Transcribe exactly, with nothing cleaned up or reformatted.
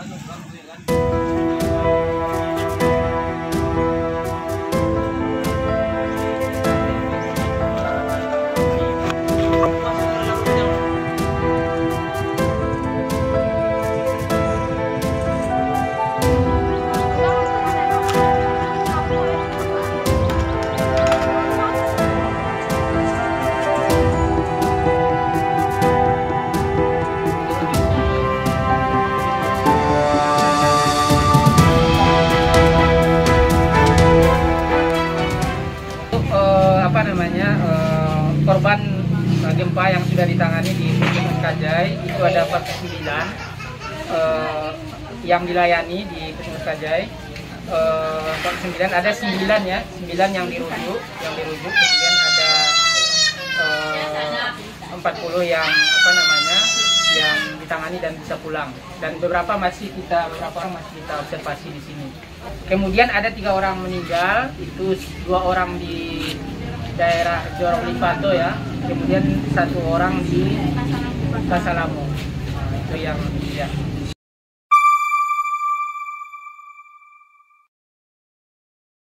Korban gempa yang sudah ditangani di Puskesmas Kajai itu ada empat puluh sembilan eh, yang dilayani di Puskesmas Kajai. eh, empat puluh sembilan ada sembilan ya, sembilan yang dirujuk, yang dirujuk kemudian ada eh, empat puluh yang apa namanya yang ditangani dan bisa pulang, dan beberapa masih kita beberapa orang masih kita observasi di sini. Kemudian ada tiga orang meninggal, itu dua orang di daerah Jorong Limpato ya, kemudian satu orang di Kasalamo. Nah, itu yang ya.